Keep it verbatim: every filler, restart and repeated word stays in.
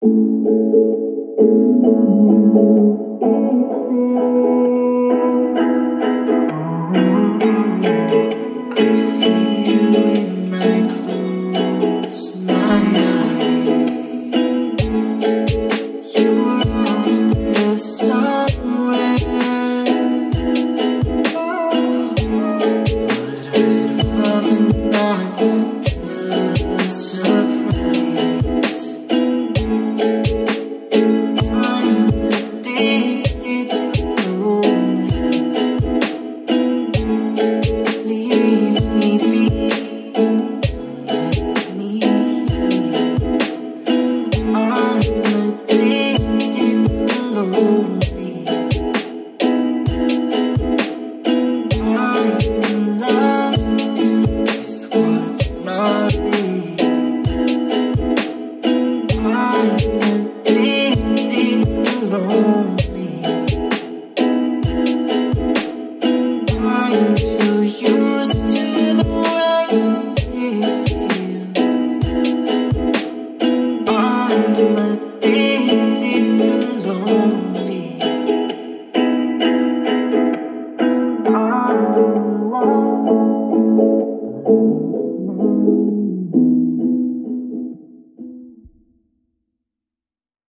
I see you when I close my eyes. You're out there somewhere, but I'd rather not kill a surprise. I'm addicted to lonely. Leave me be, let me heal. I'm addicted to lonely. I'm in love with what's not real. I'm addicted to lonely. I'm too used to the way it feels. I'm addicted.